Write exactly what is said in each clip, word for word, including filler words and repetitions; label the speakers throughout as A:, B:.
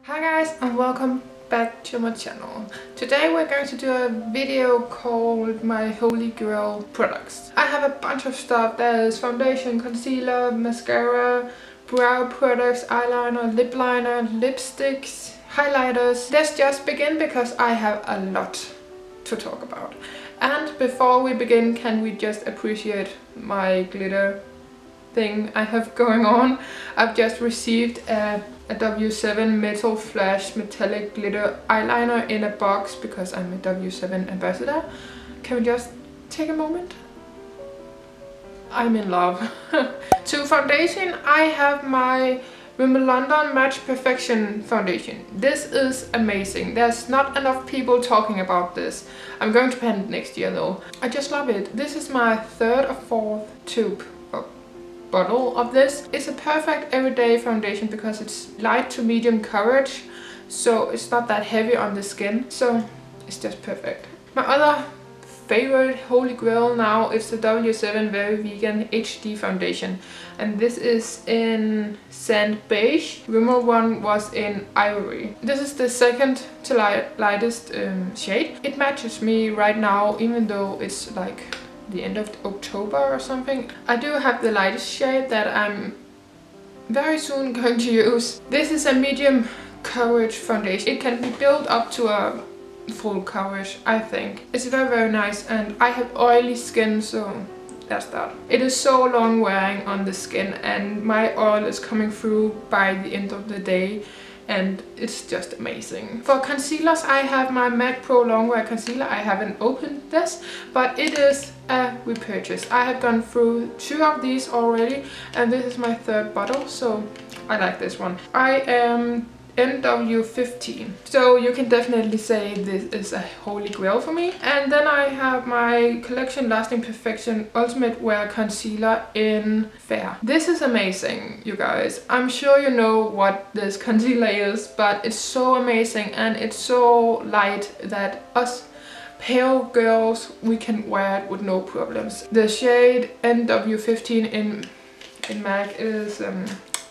A: Hi guys and welcome back to my channel. Today we're going to do a video called my Holy Grail products. I have a bunch of stuff. There's foundation, concealer, mascara, brow products, eyeliner, lip liner, lipsticks, highlighters. Let's just begin because I have a lot to talk about. And before we begin, can we just appreciate my glitter thing I have going on? I've just received a a W seven Metal Flash Metallic Glitter Eyeliner in a box because I'm a W seven ambassador. Can we just take a moment? I'm in love. To foundation, I have my Rimmel London Match Perfection foundation. This is amazing. There's not enough people talking about this. I'm going to pen it next year though. I just love it. This is my third or fourth tube bottle of this. It's a perfect everyday foundation because it's light to medium coverage, so it's not that heavy on the skin, so it's just perfect. My other favorite Holy Grail now is the W seven Very Vegan H D foundation, and this is in Sand Beige. Rimmel one was in Ivory. This is the second to light, lightest um, shade. It matches me right now, even though it's like the end of October or something. I do have the lightest shade that I'm very soon going to use. This is a medium coverage foundation. It can be built up to a full coverage, I think. It's very very nice, and I have oily skin, so that's that. It is so long wearing on the skin and my oil is coming through by the end of the day, and it's just amazing. For concealers, I have my MAC Pro Longwear Concealer. I haven't opened this, but it is a repurchase. I have gone through two of these already, and this is my third bottle, so I like this one. I am N W fifteen, so you can definitely say this is a holy grail for me. And then I have my Collection Lasting Perfection Ultimate Wear Concealer in Fair. This is amazing, you guys. I'm sure you know what this concealer is, but it's so amazing and it's so light that us pale girls, we can wear it with no problems. The shade N W fifteen in, in MAC is um,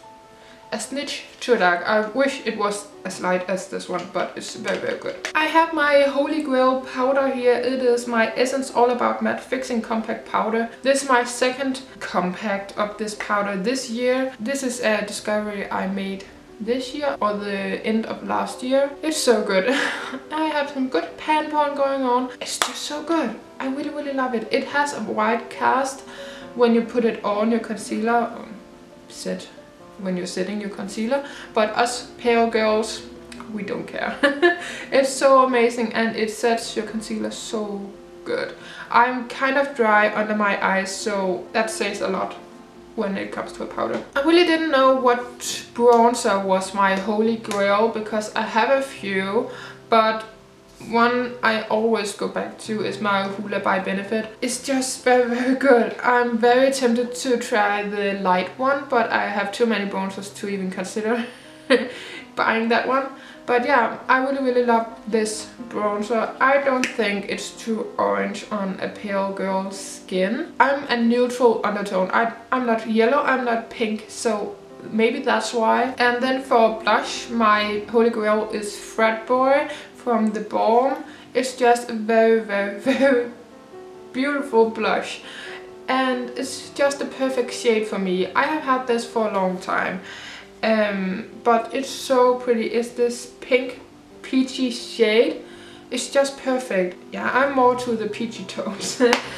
A: a snitch too dark. I wish it was as light as this one, but it's very very good. I have my Holy Grail powder here. It is my Essence All About Matte Fixing Compact Powder. This is my second compact of this powder this year. This is a discovery I made this year or the end of last year. It's so good. I have some good pan porn going on. It's just so good. I really really love it. It has a white cast when you put it on your concealer set when you're setting your concealer, but us pale girls, we don't care. It's so amazing and it sets your concealer so good. I'm kind of dry under my eyes, so that says a lot when it comes to a powder. I really didn't know what bronzer was my Holy Grail because I have a few, but one I always go back to is my Hoola by Benefit. It's just very very good. I'm very tempted to try the light one, but I have too many bronzers to even consider buying that one. But yeah, I really really love this bronzer. I don't think it's too orange on a pale girl's skin. I'm a neutral undertone. I, I'm not yellow, I'm not pink, so maybe that's why. And then for blush, my Holy Grail is Frat Boy from the Balm. It's just a very very very beautiful blush, and it's just a perfect shade for me. I have had this for a long time, um, but it's so pretty. It's this pink peachy shade. It's just perfect. Yeah, I'm more to the peachy tones.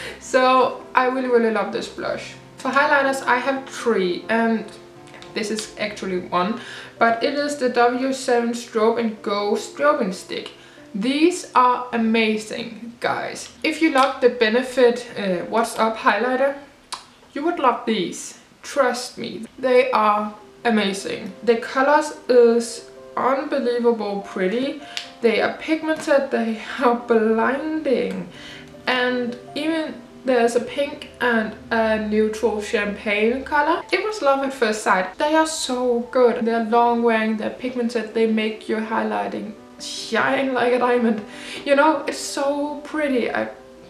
A: So I really really love this blush. For highlighters, I have three, and this is actually one, but it is the W seven Strobe and Go Strobing Stick. These are amazing, guys. If you love the Benefit uh, What's Up highlighter, you would love these. Trust me, they are amazing. The colors is unbelievable pretty. They are pigmented, they are blinding, and even there's a pink and a neutral champagne color. It was love at first sight. They are so good. They're long wearing, they're pigmented, they make your highlighting shine like a diamond. You know, it's so pretty. I,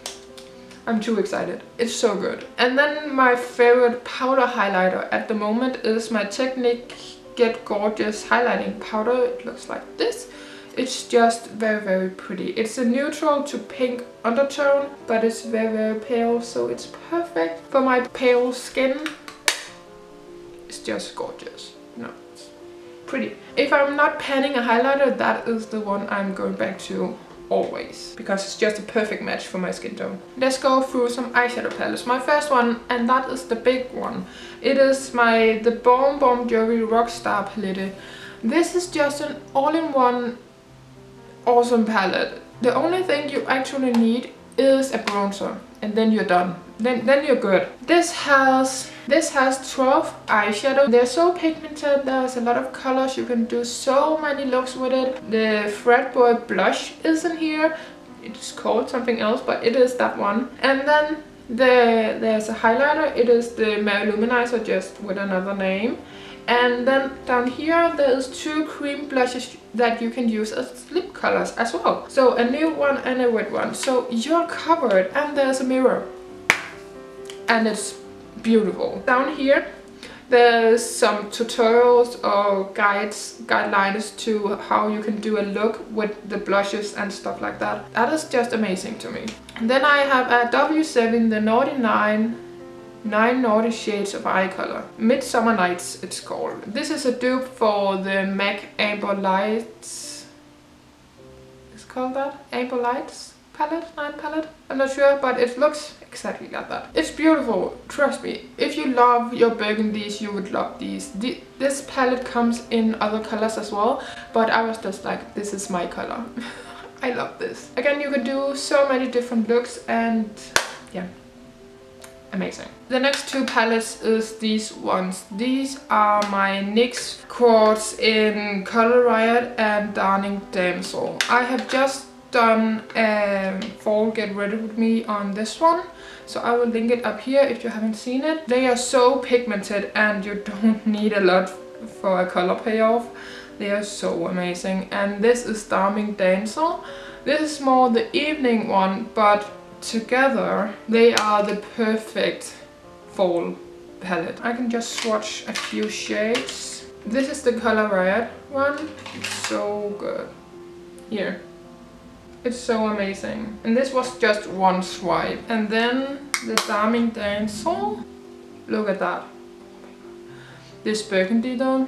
A: I'm too excited. It's so good. And then my favorite powder highlighter at the moment is my Technique Get Gorgeous highlighting powder. It looks like this. It's just very very pretty. It's a neutral to pink undertone, but it's very very pale, so it's perfect for my pale skin. It's just gorgeous. No, it's pretty. If I'm not panning a highlighter, that is the one I'm going back to always, because it's just a perfect match for my skin tone. Let's go through some eyeshadow palettes. My first one, and that is the big one. It is my the Bon Bon Jovi Rockstar palette. This is just an all-in-one awesome palette. The only thing you actually need is a bronzer, and then you're done. Then then you're good. This has this has twelve eyeshadow. They're so pigmented. There's a lot of colors. You can do so many looks with it. The Fredboy blush is in here. It's called something else, but it is that one. And then the there's a highlighter. It is the Mary Luminizer, just with another name. And then down here there's two cream blushes that you can use as lip colors as well. So a nude one and a wet one. So you're covered, and there's a mirror. And it's beautiful. Down here there's some tutorials or guides, guidelines to how you can do a look with the blushes and stuff like that. That is just amazing to me. And then I have a W seven, the Naughty Nine. Nine Naughty Shades of Eye Color. Midsummer Nights it's called. This is a dupe for the MAC Amber Lights. It's called that? Amber Lights palette? Nine palette? I'm not sure, but it looks exactly like that. It's beautiful, trust me. If you love your burgundies, you would love these. The, this palette comes in other colors as well, but I was just like, this is my color. I love this. Again, you can do so many different looks, and yeah. Amazing. The next two palettes is these ones. These are my NYX quartz in Color Riot and Darning Damsel. I have just done um, Fall Get Ready With Me on this one, so I will link it up here if you haven't seen it. They are so pigmented, and you don't need a lot for a color payoff. They are so amazing. And this is Darning Damsel. This is more the evening one, but together they are the perfect fall palette. I can just swatch a few shades. This is the Color Riot one. It's so good. Here. It's so amazing. And this was just one swipe. And then the Darning Damsel. Look at that. This burgundy though.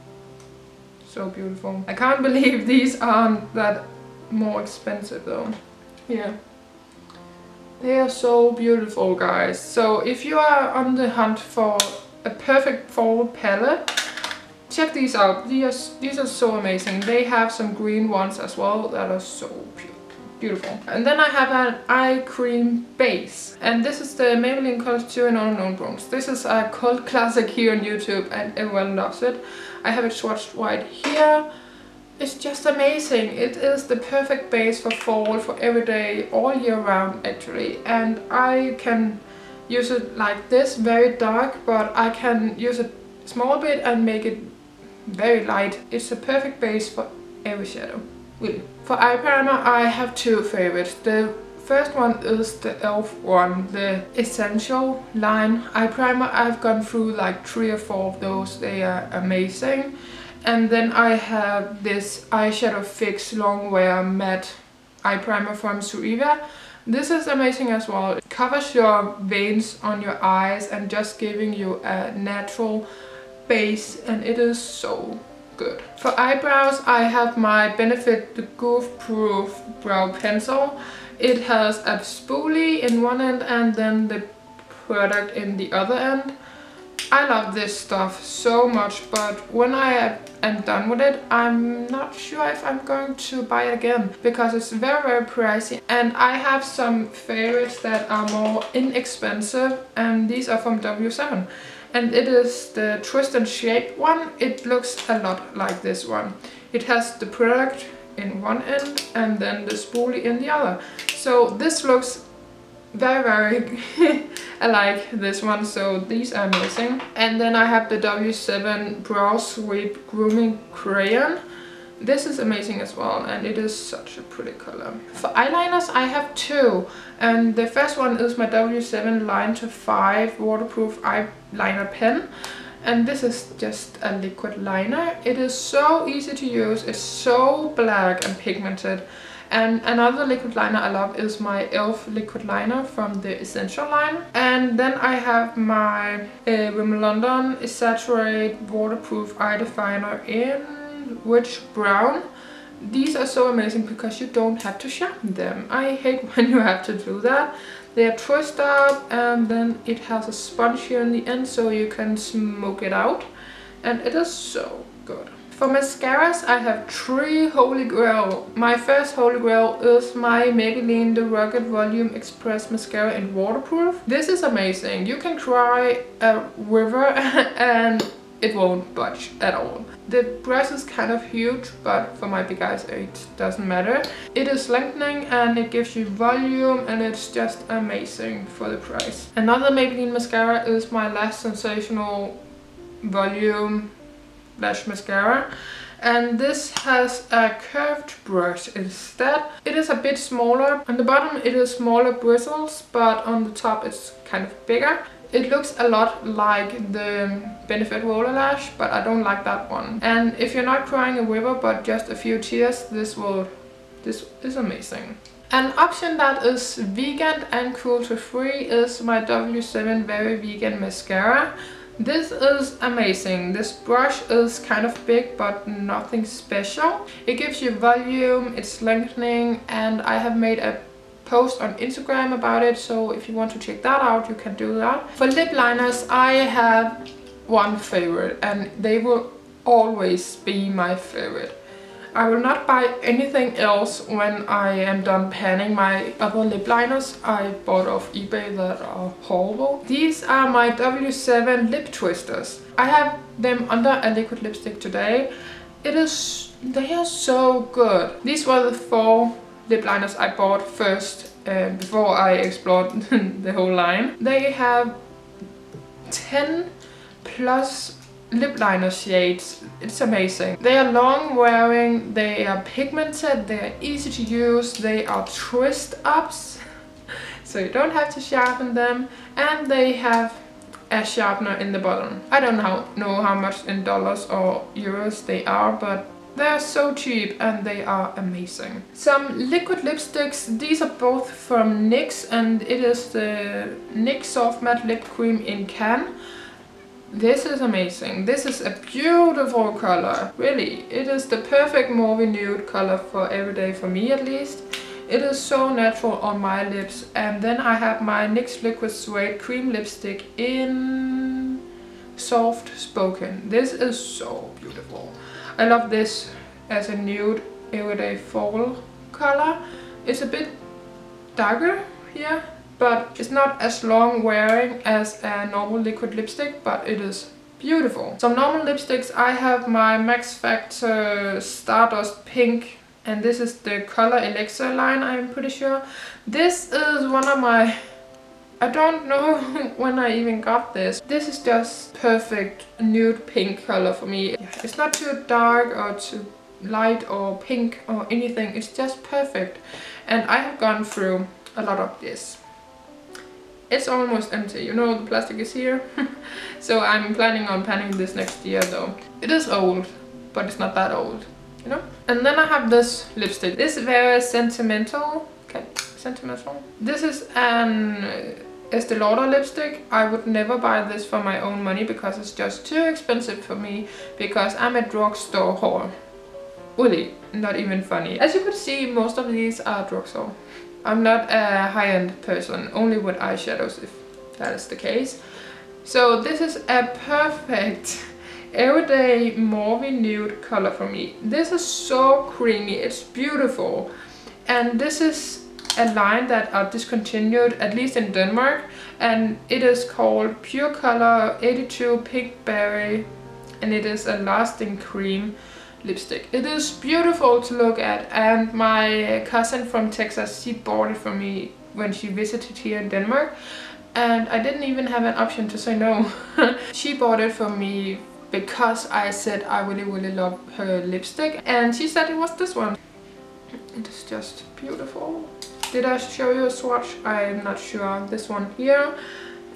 A: So beautiful. I can't believe these aren't that more expensive though. Here. They are so beautiful, guys. So if you are on the hunt for a perfect fall palette, check these out. These are, these are so amazing. They have some green ones as well that are so beautiful. And then I have an eye cream base. And this is the Maybelline Color two in Unknown Bronze. This is a cult classic here on YouTube, and everyone loves it. I have it swatched white here. It's just amazing. It is the perfect base for fall, for every day, all year round actually. And I can use it like this, very dark, but I can use it a small bit and make it very light. It's a perfect base for every shadow, really. For eye primer, I have two favorites. The first one is the e l f one, the Essential line eye primer. I've gone through like three or four of those. They are amazing. And then I have this Eyeshadow Fix Longwear Matte Eye Primer from Zoeva. This is amazing as well. It covers your veins on your eyes and just giving you a natural base, and it is so good. For eyebrows, I have my Benefit the Goof Proof Brow Pencil. It has a spoolie in one end and then the product in the other end. I love this stuff so much, but when I am done with it, I'm not sure if I'm going to buy it again, because it's very very pricey, and I have some favorites that are more inexpensive, and these are from W seven, and it is the Twist and Shape one. It looks a lot like this one. It has the product in one end and then the spoolie in the other, so this looks very very alike this one, so these are amazing. And then I have the W seven Brow Sweep Grooming Crayon. This is amazing as well, and it is such a pretty color. For eyeliners, I have two, and the first one is my W seven Line to five Waterproof Eyeliner Pen. And this is just a liquid liner. It is so easy to use. It's so black and pigmented. And another liquid liner I love is my e l f liquid liner from the Essential line. And then I have my uh, Rimmel London Saturate Waterproof Eye Definer in Rich Brown. These are so amazing because you don't have to sharpen them. I hate when you have to do that. They are twist up and then it has a sponge here in the end so you can smoke it out. And it is so good. For mascaras I have three holy grail. My first holy grail is my Maybelline The Rugged Volume Express Mascara in Waterproof. This is amazing. You can try a river and it won't budge at all. The brush is kind of huge, but for my big eyes it doesn't matter. It is lengthening and it gives you volume and it's just amazing for the price. Another Maybelline mascara is my Lash Sensational Volume Lash Mascara. And this has a curved brush instead. It is a bit smaller. On the bottom it is smaller bristles, but on the top it's kind of bigger. It looks a lot like the Benefit Roller Lash, but I don't like that one. And if you're not crying a river but just a few tears, this will this is amazing. An option that is vegan and cruelty free is my W seven Very Vegan Mascara. This is amazing. This brush is kind of big but nothing special. It gives you volume, it's lengthening, and I have made a post on Instagram about it, so if you want to check that out you can do that. For lip liners I have one favorite and they will always be my favorite. I will not buy anything else when I am done panning my other lip liners I bought off eBay that are horrible. These are my W seven lip twisters. I have them under a liquid lipstick today. It is, they are so good. These were the four lip liners I bought first uh, before I explored the whole line. They have ten plus lip liner shades. It's amazing. They are long wearing, they are pigmented, they are easy to use, they are twist ups so you don't have to sharpen them, and they have a sharpener in the bottom. I don't know, know how much in dollars or euros they are, but they're so cheap and they are amazing. Some liquid lipsticks. These are both from NYX and it is the NYX Soft Matte Lip Cream in Can. This is amazing. This is a beautiful color. Really, it is the perfect mauvey nude color for everyday, for me at least. It is so natural on my lips. And then I have my NYX Liquid Suede Cream Lipstick in Soft Spoken. This is so beautiful. I love this as a nude everyday fall color. It's a bit darker here, but it's not as long wearing as a normal liquid lipstick, but it is beautiful. Some normal lipsticks, I have my Max Factor Stardust Pink, and this is the Color Elixir line, I'm pretty sure. This is one of my, I don't know when I even got this. This is just perfect nude pink color for me. It's not too dark or too light or pink or anything. It's just perfect. And I have gone through a lot of this. It's almost empty, you know, the plastic is here. So I'm planning on panning this next year though. It is old, but it's not that old, you know? And then I have this lipstick. This is very sentimental. Okay, sentimental. This is an Estee Lauder lipstick. I would never buy this for my own money because it's just too expensive for me, because I'm a drugstore whore. Really, not even funny. As you could see, most of these are drugstore. I'm not a high-end person, only with eyeshadows if that is the case. So this is a perfect everyday mauvey nude color for me. This is so creamy, it's beautiful. And this is a line that are discontinued, at least in Denmark, and it is called Pure Color eighty-two Pink Berry, and it is a lasting cream lipstick. It is beautiful to look at, and my cousin from Texas, she bought it for me when she visited here in Denmark, and I didn't even have an option to say no. She bought it for me because I said I really really love her lipstick, and she said it was this one. It is just beautiful. Did I show you a swatch? I'm not sure. This one here.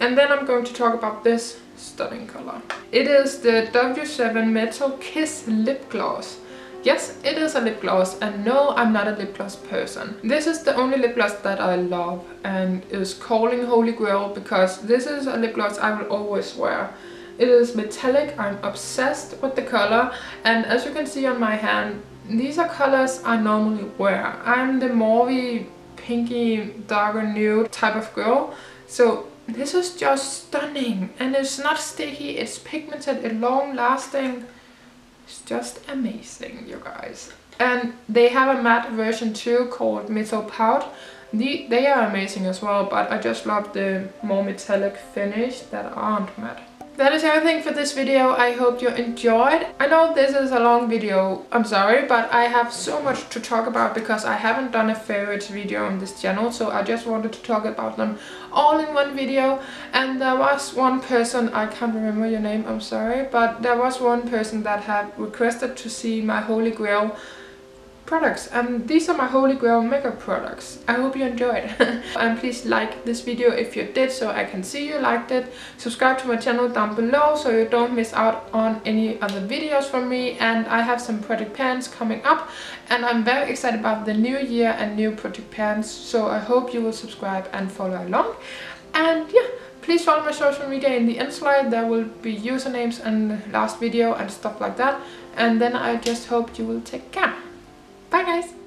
A: And then I'm going to talk about this stunning color. It is the W seven Metal Kiss Lip Gloss. Yes, it is a lip gloss, and no, I'm not a lip gloss person. This is the only lip gloss that I love and is calling Holy Grail because this is a lip gloss I will always wear. It is metallic, I'm obsessed with the color, and as you can see on my hand, these are colors I normally wear. I'm the mauvey, pinky, darker nude type of girl, so this is just stunning, and it's not sticky, it's pigmented, it's long lasting. It's just amazing, you guys. And they have a matte version too called Metal Pout. The, they are amazing as well, but I just love the more metallic finish that aren't matte. That is everything for this video. I hope you enjoyed. I know this is a long video, I'm sorry, but I have so much to talk about because I haven't done a favorites video on this channel, so I just wanted to talk about them all in one video. And there was one person, I can't remember your name, I'm sorry, but there was one person that had requested to see my Holy Grail products, and these are my Holy Grail makeup products. I hope you enjoyed. And please like this video if you did, so I can see you liked it. Subscribe to my channel down below so you don't miss out on any other videos from me. And I have some project plans coming up, and I'm very excited about the new year and new project plans, so I hope you will subscribe and follow along. And yeah, please follow my social media in the end slide. There will be usernames and last video and stuff like that. And then I just hope you will take care. Bye guys!